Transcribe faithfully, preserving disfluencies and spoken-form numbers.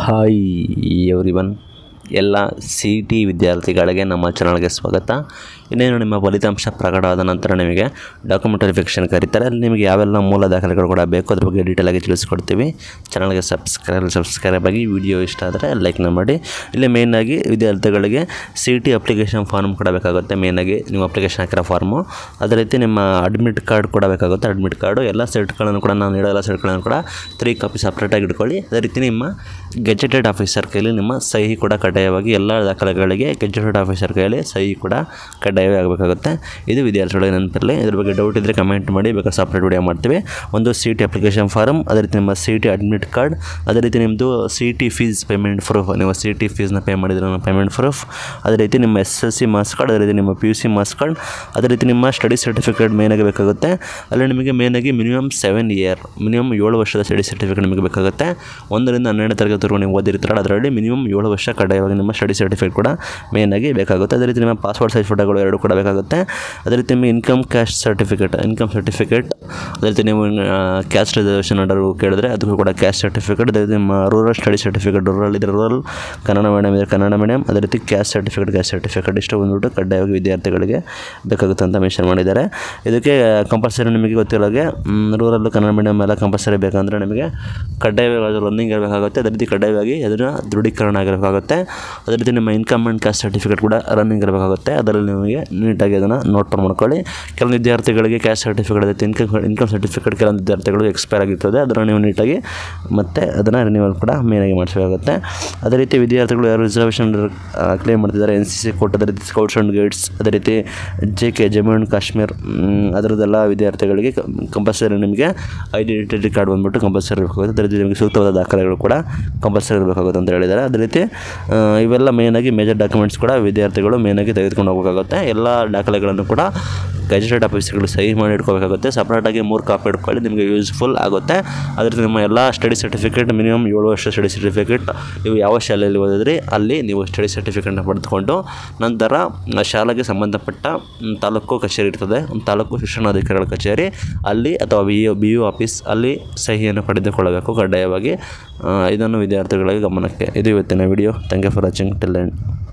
Hi everyone, ಎಲ್ಲ C T ವಿದ್ಯಾರ್ಥಿಗಳಿಗೆ ನಮ್ಮ ಚಾನಲ್ಗೆ ಸ್ವಾಗತ. ಇನ್ನೇನು ನಿಮ್ಮ ಫಲಿತಾಂಶ ಪ್ರಕಟವಾದ ನಂತರ ನಿಮಗೆ ಡಾಕ್ಯುಮೆಂಟ್ ವೆರಿಫಿಕೇಷನ್ ಕರೀತಾರೆ. ಅಲ್ಲಿ ನಿಮಗೆ ಯಾವೆಲ್ಲ ಮೂಲ ದಾಖಲೆಗಳು ಕೂಡ ಬೇಕು ಅದ್ರ ಬಗ್ಗೆ ಡೀಟೇಲಾಗಿ ತಿಳಿಸ್ಕೊಡ್ತೀವಿ. ಚಾನಲ್ಗೆ ಸಬ್ಸ್ಕ್ರೈಬ್ ಸಬ್ಸ್ಕ್ರೈಬ್ ಆಗಿ ವಿಡಿಯೋ ಇಷ್ಟ ಆದರೆ ಲೈಕ್ನ ಮಾಡಿ. ಇಲ್ಲಿ ಮೇಯ್ನಾಗಿ ವಿದ್ಯಾರ್ಥಿಗಳಿಗೆ ಸಿ ಟಿ ಅಪ್ಲಿಕೇಶನ್ ಫಾರ್ಮ್ ಕೂಡ ಬೇಕಾಗುತ್ತೆ. ಮೇಯ್ನಾಗಿ ನೀವು ಅಪ್ಲಿಕೇಶನ್ ಹಾಕಿರೋ ಫಾರ್ಮು, ಅದೇ ರೀತಿ ನಿಮ್ಮ ಅಡ್ಮಿಟ್ ಕಾರ್ಡ್ ಕೂಡ ಬೇಕಾಗುತ್ತೆ. ಅಡ್ಮಿಟ್ ಕಾರ್ಡು ಎಲ್ಲ ಸೆಟ್ಗಳನ್ನು ಕೂಡ ನಾನು ನೀಡೋ ಎಲ್ಲ ಸೆಟ್ಗಳನ್ನು ಕೂಡ ತ್ರೀ ಕಾಪಿ ಸಪ್ರೇಟಾಗಿ ಇಟ್ಕೊಳ್ಳಿ. ಅದೇ ರೀತಿ ನಿಮ್ಮ ಗೆಜೆಟೆಡ್ ಆಫೀಸರ್ ಕೈಯಲ್ಲಿ ನಿಮ್ಮ ಸಹಿ ಕೂಡ ಕಡ್ಡಾಯವಾಗಿ ಎಲ್ಲ ದಾಖಲೆಗಳಿಗೆ ಗೆಜೆಟೆಡ್ ಆಫೀಸರ್ ಕೈಯಲ್ಲಿ ಸಹಿ ಕೂಡ ಕಡ್ಡಾಯವೇ ಆಗಬೇಕಾಗುತ್ತೆ. ಇದು ವಿದ್ಯಾರ್ಥಿಗಳಿಗೆ ನೆನಪಿರಲಿ. ಇದ್ರ ಬಗ್ಗೆ ಡೌಟ್ ಇದ್ದರೆ ಕಮೆಂಟ್ ಮಾಡಿ, ಬೇಕಾದ್ರೆ ಸಪ್ರೇಟ್ ವಿಡಿಯೋ ಮಾಡ್ತೀವಿ. ಒಂದು ಸಿ ಟಿ ಅಪ್ಲಿಕೇಶನ್ ಫಾರ್ಮ್, ಅದೇ ರೀತಿ ನಿಮ್ಮ ಸಿ ಟಿ ಅಡ್ಮಿಟ್ ಕಾರ್ಡ್, ಅದೇ ರೀತಿ ನಿಮ್ಮದು C T fees payment proof, ನೀವು ಸಿ ಟಿ ಫೀಸ್ನ ಪೇ ಮಾಡಿದ್ರೆ ಪೇಮೆಂಟ್ ಪ್ರೂಫ್, ಅದೇ ರೀತಿ ನಿಮ್ಮ S L C marks card, ಅದೇ ರೀತಿ ನಿಮ್ಮ P U C marks card, ಅದೇ ರೀತಿ ನಿಮ್ಮ ಸ್ಟಡಿ ಸರ್ಟಿಫಿಕೇಟ್ ಮೇನಾಗಿ ಬೇಕಾಗುತ್ತೆ. ಅಲ್ಲಿ ನಿಮಗೆ ಮೇನಾಗಿ ಮಿನಿಮಮ್ ಸೆವೆನ್ ಇಯರ್ ಮಿನಿಮಮ್ ಏಳು ವರ್ಷದ ಸ್ಟಡಿ ಸರ್ಟಿಫಿಕೇಟ್ ನಿಮಗೆ ಬೇಕಾಗುತ್ತೆ. ಒಂದರಿಂದ ಹನ್ನೆರಡು ತರಗತಿವರೆಗೂ ನೀವು ಓದಿರ್ತಾರಲ್ಲ, ಅದರಲ್ಲಿ ಮಿನಿಮಮ್ ಏಳು ವರ್ಷ ಕಡ್ಡಾಯವಾಗಿ ನಿಮ್ಮ ಸ್ಟಡಿ ಸರ್ಟಿಫಿಕೇಟ್ ಕೂಡ ಮೇನಾಗಿ ಬೇಕಾಗುತ್ತೆ. ಅದೇ ರೀತಿ ನಿಮ್ಮ ಪಾಸ್ಪೋರ್ಟ್ ಸೈಜ್ ಫೋಟೋಗಳು ಎರಡು ಕೂಡ ಬೇಕಾಗುತ್ತೆ. ಅದೇ ರೀತಿ ನಿಮ್ಮ income caste certificate income certificate ಅದೇ ರೀತಿ ನೀವು ಕ್ಯಾಸ್ಟ್ ರಿಸರ್ವೇಷನ್ ಆರ್ಡರ್ ಕೇಳಿದ್ರೆ ಅದಕ್ಕೂ ಕೂಡ ಕ್ಯಾಸ್ಟ್ ಸರ್ಟಿಫಿಕೇಟ್, ಅದೇ ರೀತಿ ನಿಮ್ಮ ರೂರಲ್ ಸ್ಟಡಿ ಸರ್ಟಿಫಿಕೇಟ್, ರೂರಲ್ ಇದ್ರೆ ರೂರಲ್, ಕನ್ನಡ ಮೀಡಿಯಮ್ ಇದ್ದರೆ ಕನ್ನಡ ಮೀಡಿಯಮ್, ಅದೇ ರೀತಿ ಕ್ಯಾಸ್ಟ್ ಸರ್ಟಿಫಿಕೇಟ್ ಕ್ಯಾಸ್ಟ್ ಸರ್ಟಿಫಿಕೇಟ್ ಇಷ್ಟು ಬಂದುಬಿಟ್ಟು ಕಡ್ಡಾಯವಾಗಿ ವಿದ್ಯಾರ್ಥಿಗಳಿಗೆ ಬೇಕಾಗುತ್ತೆ ಅಂತ ಮೆನ್ಷನ್ ಮಾಡಿದ್ದಾರೆ. ಇದಕ್ಕೆ ಕಂಪಲ್ಸರಿ ನಿಮಗೆ ಗೊತ್ತಿರೋಗೆ ರೂರಲ್ಲು ಕನ್ನಡ ಮೀಡಿಯಮ್ ಎಲ್ಲ ಕಂಪಲ್ಸರಿ ಬೇಕಂದರೆ ನಿಮಗೆ ಕಡ್ಡಾಯವಾಗಿ ರನ್ನಿಂಗ್ ಇರಬೇಕಾಗುತ್ತೆ. ಅದೇ ರೀತಿ ಕಡ್ಡಾಯವಾಗಿ ಅದನ್ನು ದೃಢೀಕರಣ ಆಗಿರಬೇಕಾಗುತ್ತೆ. ಅದೇ ರೀತಿ ನಿಮ್ಮ ಇನ್ಕಮ್ ಆ್ಯಂಡ್ ಕ್ಯಾಸ್ಟ್ ಸರ್ಟಿಫಿಕೇಟ್ ಕೂಡ ರನ್ನಿಂಗ್ ಇರಬೇಕಾಗುತ್ತೆ. ಅದರಲ್ಲಿ ನಿಮಗೆ ನೀಟಾಗಿ ಅದನ್ನು ನೋಟ್ ಮಾಡ್ಕೊಳ್ಳಿ. ಕೆಲವೊಂದು ವಿದ್ಯಾರ್ಥಿಗಳಿಗೆ ಕ್ಯಾಸ್ಟ್ ಸರ್ಟಿಫಿಕೇಟ್ ಅದೇ ಇನ್ಕಮ್ ಇನ್ಕಮ್ ಸರ್ಟಿಫಿಕೇಟ್ ಕೆಲವೊಂದು ವಿದ್ಯಾರ್ಥಿಗಳು ಎಕ್ಸ್ಪೈರ್ ಆಗಿರ್ತದೆ. ಅದನ್ನು ನೀವು ನೀಟಾಗಿ ಮತ್ತೆ ಅದನ್ನು ರಿನ್ಯೂವಲ್ ಕೂಡ ಮೇನಾಗಿ ಮಾಡಿಸಬೇಕಾಗುತ್ತೆ. ಅದೇ ರೀತಿ ವಿದ್ಯಾರ್ಥಿಗಳು ಯಾರು ರಿಸರ್ವೇಷನ್ ಕ್ಲೇಮ್ ಮಾಡ್ತಿದ್ದಾರೆ, ಎನ್ ಸಿ ಸಿ ಕೋಟ್, ಅದೇ ರೀತಿ ಸ್ಕೌಟ್ಸ್ ಆ್ಯಂಡ್ ಗೈಡ್ಸ್, ಅದೇ ರೀತಿ J K Jammu and Kashmir, ಅದರದ್ದೆಲ್ಲ ವಿದ್ಯಾರ್ಥಿಗಳಿಗೆ ಕಂಪಲ್ಸರಿ ನಿಮಗೆ ಐಡೆಂಟಿಟಿ ಕಾರ್ಡ್ ಬಂದುಬಿಟ್ಟು ಕಂಪಲ್ಸರಿ ಇರಬೇಕಾಗುತ್ತೆ. ಅದೇ ರೀತಿ ನಿಮಗೆ ಸೂಕ್ತವಾದ ದಾಖಲೆಗಳು ಕೂಡ ಕಂಪಲ್ಸರಿ ಇರಬೇಕಾಗುತ್ತೆ ಅಂತ ಹೇಳಿದ್ದಾರೆ. ಅದೇ ರೀತಿ ಇವೆಲ್ಲ ಮೇನಾಗಿ ಮೇಜರ್ ಡಾಕ್ಯುಮೆಂಟ್ಸ್ ಕೂಡ ವಿದ್ಯಾರ್ಥಿಗಳು ಮೇನಾಗಿ ತೆಗೆದುಕೊಂಡು ಹೋಗಬೇಕಾಗುತ್ತೆ. ಎಲ್ಲ ದಾಖಲೆಗಳನ್ನು ಕೂಡ ಗೆಜೆಟೆಡ್ ಆಫೀಸ್ಗಳು ಸಹಿ ಮಾಡಿ ಇಟ್ಕೋಬೇಕಾಗುತ್ತೆ. ಸಪ್ರೇಟಾಗಿ ಮೂರು ಕಾಪಿ ಇಟ್ಕೊಳ್ಳಿ, ನಿಮಗೆ ಯೂಸ್ಫುಲ್ ಆಗುತ್ತೆ. ಅದೇ ರೀತಿ ನಿಮ್ಮ ಎಲ್ಲ ಸ್ಟಡಿ ಸರ್ಟಿಫಿಕೇಟ್ ಮಿನಿಮಮ್ ಏಳು ವರ್ಷ ಸ್ಟಡಿ ಸರ್ಟಿಫಿಕೇಟ್, ನೀವು ಯಾವ ಶಾಲೆಯಲ್ಲಿ ಓದಿದ್ರಿ ಅಲ್ಲಿ ನೀವು ಸ್ಟಡಿ ಸರ್ಟಿಫಿಕೇಟ್ನ ಪಡೆದುಕೊಂಡು ನಂತರ ಶಾಲೆಗೆ ಸಂಬಂಧಪಟ್ಟ ತಾಲೂಕು ಕಚೇರಿ ಇರ್ತದೆ, ತಾಲೂಕು ಶಿಕ್ಷಣಾಧಿಕಾರಿಗಳ ಕಚೇರಿ ಅಲ್ಲಿ ಅಥವಾ B U B U office ಅಲ್ಲಿ ಸಹಿಯನ್ನು ಪಡೆದುಕೊಳ್ಳಬೇಕು ಕಡ್ಡಾಯವಾಗಿ. ಇದನ್ನು ವಿದ್ಯಾರ್ಥಿಗಳಿಗೆ ಗಮನಕ್ಕೆ. ಇದು ಇವತ್ತಿನ video. Thank you for watching till end.